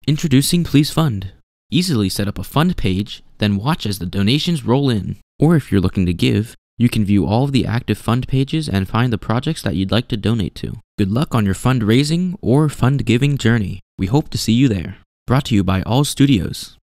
Introducing Please Fund. Easily set up a fund page, then watch as the donations roll in. Or if you're looking to give, you can view all of the active fund pages and find the projects that you'd like to donate to. Good luck on your fundraising or fund giving journey. We hope to see you there. Brought to you by All Studios.